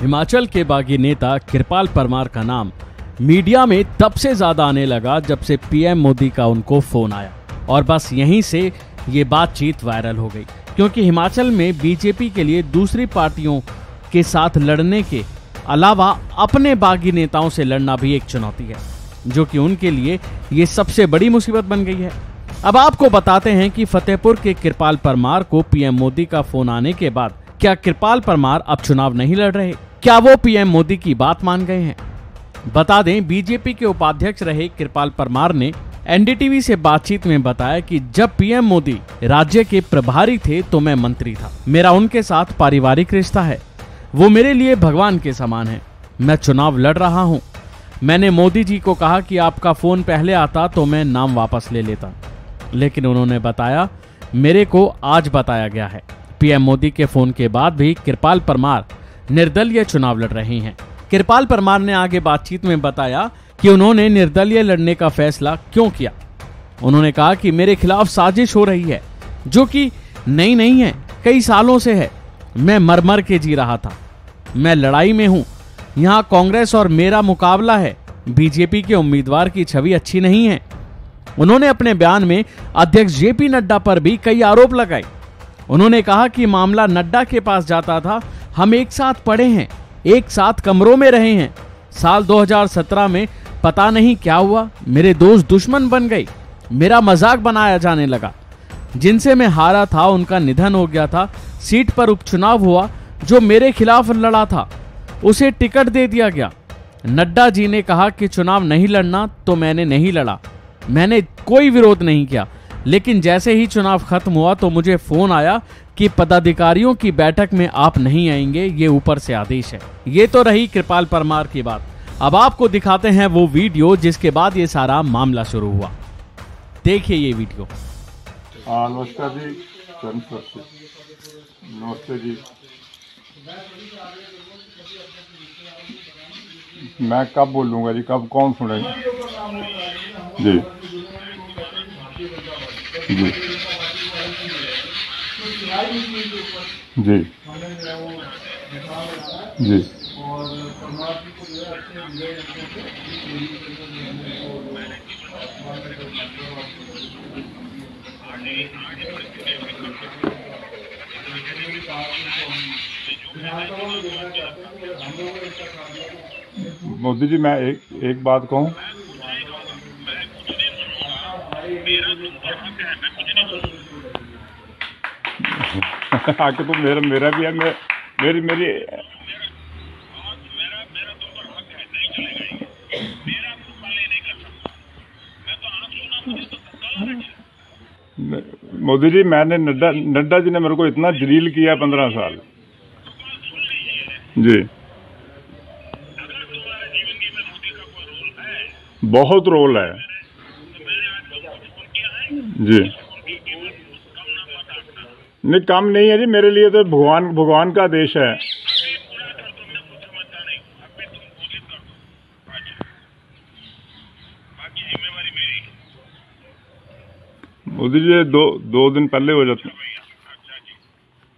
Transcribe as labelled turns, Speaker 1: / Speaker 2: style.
Speaker 1: हिमाचल के बागी नेता कृपाल परमार का नाम मीडिया में तब से ज्यादा आने लगा जब से पीएम मोदी का उनको फोन आया और बस यहीं से ये बातचीत वायरल हो गई, क्योंकि हिमाचल में बीजेपी के लिए दूसरी पार्टियों के साथ लड़ने के अलावा अपने बागी नेताओं से लड़ना भी एक चुनौती है, जो कि उनके लिए ये सबसे बड़ी मुसीबत बन गई है। अब आपको बताते हैं कि फतेहपुर के कृपाल परमार को पीएम मोदी का फोन आने के बाद क्या कृपाल परमार अब चुनाव नहीं लड़ रहे? क्या वो पीएम मोदी की बात मान गए हैं? बता दें, बीजेपी के उपाध्यक्ष रहे कृपाल परमार ने एनडीटीवी से बातचीत में बताया कि जब पीएम मोदी राज्य के प्रभारी थे तो मैं मंत्री था। मेरा उनके साथ पारिवारिक रिश्ता है, वो मेरे लिए भगवान के समान है। मैं चुनाव लड़ रहा हूँ। मैंने मोदी जी को कहा कि आपका फोन पहले आता तो मैं नाम वापस ले लेता, लेकिन उन्होंने बताया मेरे को आज बताया गया है। पीएम मोदी के फोन के बाद भी कृपाल परमार निर्दलीय चुनाव लड़ रही हैं। कृपाल परमार ने आगे बातचीत में बताया कि उन्होंने निर्दलीय लड़ने का फैसला क्यों किया। उन्होंने कहा कि मेरे खिलाफ साजिश हो रही है, जो कि नई नहीं है, कई सालों से है। मैं मर मर के जी रहा था। मैं लड़ाई में हूं। यहां कांग्रेस और मेरा मुकाबला है। बीजेपी के उम्मीदवार की छवि अच्छी नहीं है। उन्होंने अपने बयान में अध्यक्ष जेपी नड्डा पर भी कई आरोप लगाए। उन्होंने कहा कि मामला नड्डा के पास जाता था। हम एक साथ पढ़े हैं, एक साथ कमरों में रहे हैं। साल 2017 में पता नहीं क्या हुआ, मेरे दोस्त दुश्मन बन गए। मेरा मजाक बनाया जाने लगा। जिनसे मैं हारा था उनका निधन हो गया था। सीट पर उपचुनाव हुआ, जो मेरे खिलाफ लड़ा था उसे टिकट दे दिया गया। नड्डा जी ने कहा कि चुनाव नहीं लड़ना, तो मैंने नहीं लड़ा। मैंने कोई विरोध नहीं किया, लेकिन जैसे ही चुनाव खत्म हुआ तो मुझे फोन आया कि पदाधिकारियों की बैठक में आप नहीं आएंगे, ये ऊपर से आदेश है। ये तो रही कृपाल परमार की बात। अब आपको दिखाते हैं वो वीडियो जिसके बाद ये सारा मामला शुरू हुआ। देखिए ये वीडियो।
Speaker 2: नमस्कार जी, नमस्ते जी। मैं कब बोलूँगा जी, कब कौन सुनेगा जी? जी जी जी मोदी जी, मैं एक बात कहूँ। आके तो मेरा भी है। मेरी मोदी जी, मैंने नड्डा जी ने मेरे को इतना जलील किया 15 साल जी। बहुत रोल है जी। नहीं, कम नहीं है जी, मेरे लिए तो भगवान का आदेश है। मोदी जी, दो दिन पहले हो जाते।